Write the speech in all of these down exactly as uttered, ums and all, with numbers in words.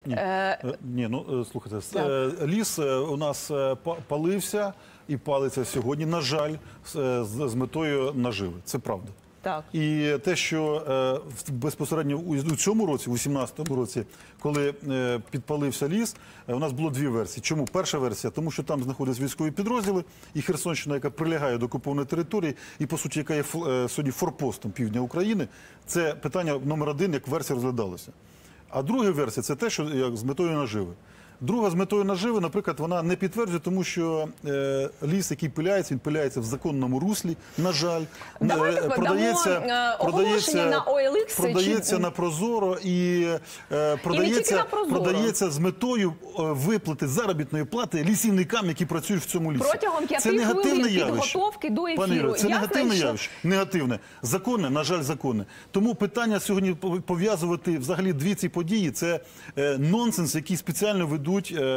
Ні, е... Ні, ну слухайте, так. Ліс у нас палився і палиться сьогодні, на жаль, з, з метою наживи. Це правда. Так. І те, що е, безпосередньо у, у цьому році, у сімнадцятому році, коли е, підпалився ліс, е, у нас було дві версії. Чому? Перша версія, тому що там знаходяться військові підрозділи, і Херсонщина, яка прилягає до окупованої території, і, по суті, яка є е, сьогодні форпостом півдня України, це питання номер один, як версія розглядалося. А друга версія – це те, що як, з метою наживи. Друга з метою наживи, наприклад, вона не підтверджує, тому що е, ліс, який пиляється, він пиляється в законному руслі, на жаль. Давайте продається, дамо продається, на о ел ікс. Продається чи... на Прозоро і, е, продається, і на Прозоро. продається з метою виплати заробітної плати лісівникам, які працюють в цьому лісі. Протягом п'яти хвилин підготовки до ефіру. Пане Іро, це Я негативне знаю, явище. Що... Негативне. Законне, на жаль, законне. Тому питання сьогодні пов'язувати взагалі дві ці події – це е, нонсенс, який спеціально ведуть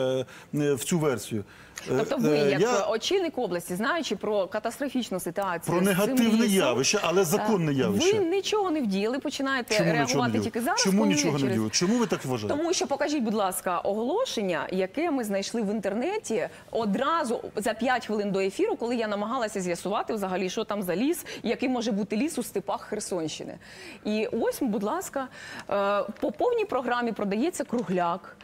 в цю версію. Тобто ви, як Я... очільник області, знаючи про катастрофічну ситуацію... Про негативне явище, але законне явище. Ви нічого не вдіяли, починаєте Чому реагувати тільки зараз? Чому нічого не вдіяли? Чому ви так вважаєте? Тому що, покажіть, будь ласка, оголошення, яке ми знайшли в інтернеті одразу за п'ять хвилин до ефіру, коли я намагалася з'ясувати взагалі, що там за ліс, який може бути ліс у степах Херсонщини. І ось, будь ласка, по повній програмі продається кругляк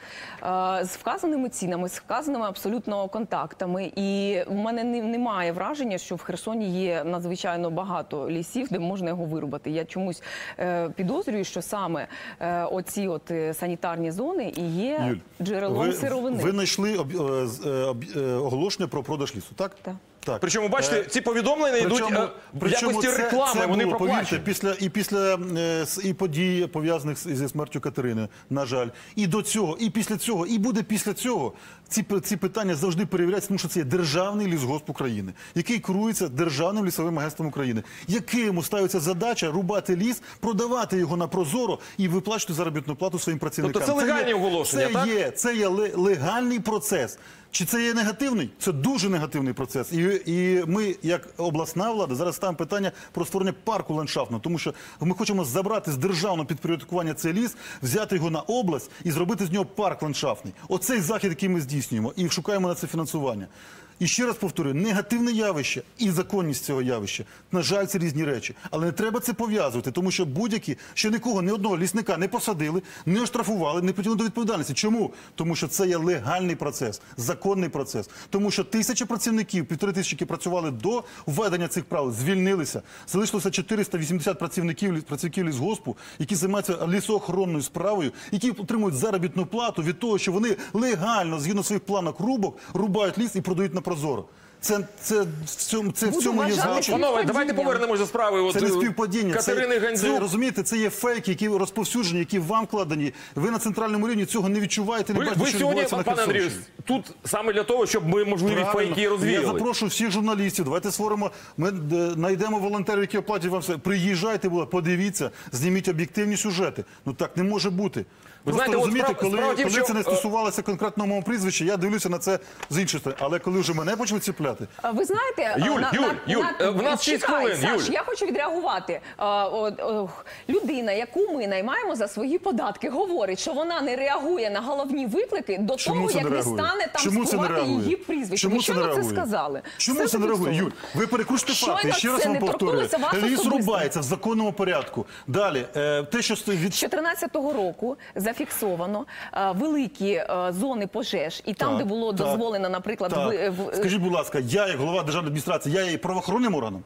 з вказаними цінами, з вказаними абсолютно контактами. І в мене немає враження, що в Херсоні є надзвичайно багато лісів, де можна його вирубати. Я чомусь е, підозрюю, що саме е, оці от санітарні зони і є Юль, джерелом ви, сировини. Ви знайшли об, об, об, оголошення про продаж лісу, так? Так. Так. Причому, бачите, ці повідомлення йдуть в якості це, реклами, це вони було, проплачені. Після, і після і подій, пов'язаних зі смертю Катерини, на жаль. І до цього, і після цього, і буде після цього. Ці, ці питання завжди перевіряються, тому що це є Державний лісгосп України, який керується Державним лісовим агентством України, якому ставиться задача рубати ліс, продавати його на Прозоро і виплачувати заробітну плату своїм працівникам. Тобто це легальні оголошення, це так? Є, це є легальний процес. Чи це є негативний? Це дуже негативний процес. І, і ми, як обласна влада, зараз ставимо питання про створення парку ландшафтного, тому що ми хочемо забрати з державного підпорядкування цей ліс, взяти його на область і зробити з нього парк ландшафтний. Оцей захід, який ми здійснюємо, і шукаємо на це фінансування. І ще раз повторюю, негативне явище і законність цього явища, на жаль, це різні речі. Але не треба це пов'язувати, тому що будь-які, ще нікого, ні одного лісника не посадили, не оштрафували, не притягнули до відповідальності. Чому? Тому що це є легальний процес, законний процес. Тому що тисячі працівників, півтори тисячі, які працювали до введення цих правил, звільнилися. Залишилося чотириста вісімдесят працівників, працівників лісгоспу, які займаються лісоохоронною справою, які отримують заробітну плату від того, що вони легально, згідно своїх планок рубок, рубають ліс і продають на Прозоро. Це, це, в цьому, це в цьому є значення. Панове, давайте повернемось до справи. Це не співпадіння. Катерини Гандзюк. Це, розумієте, це є фейки, які розповсюджені, які вам вкладені. Ви на центральному рівні цього не відчуваєте, не ви, бачите, ви що сьогодні, відбувається на пане Андрію, тут саме для того, щоб ми можливі Правильно. фейки розвіяли. Я запрошую всіх журналістів, давайте створимо, ми знайдемо волонтерів, які оплатять вам все. Приїжджайте, подивіться, зніміть об'єктивні сюжети. Ну так не може бути. Ви Просто знаєте, розумієте, справ, коли, справа тим, коли що... це не стосувалося конкретного мого прізвища, я дивлюся на це з іншої сторони. Але коли вже мене почали ціпляти... Ви знаєте... Юль, на, Юль, на, Юль, на, в нас шість хвилин, Саш, Юль. Я хочу відреагувати. А, о, о, людина, яку ми наймаємо за свої податки, говорить, що вона не реагує на головні виклики до Чому того, це як не не стане там Чому спливати її прізвище. Чому Ви це не щойно це реагує? сказали. Чому Все це не реагує? Юль, ви перекручте факти. Щойно Ще раз це вам не повторюю. торкнулося вас Ліс особисто. рубається в законному порядку. Далі, е, те, що стоїть від... З чотирнадцятого року зафіксовано е, великі е, зони пожеж, і там, Так, де було так, дозволено, наприклад... Так. Ви, в... Скажіть, будь ласка, я, як голова державної адміністрації, я є правоохоронним органом?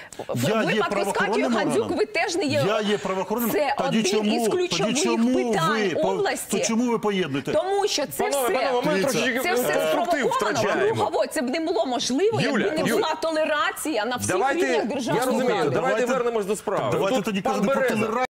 В Я є випадку з Катєю Гандзюк ви теж не є... Я є правоохоронним. Це Тоді один чому, із ключових тоді чому питань ви, області. То чому ви поєднуєте? Тому що це Панове, все, панове, ми трошечки це все конструктив спровоковано втрачаємо. кругово. Це б не було можливо, Юля, якби не Юля. була толерація на всіх Давайте, рівнях я державної розумію, влади. давайте Давайте- вернемось до справи. Давайте Тут тоді пан казати про Береза. толерацію.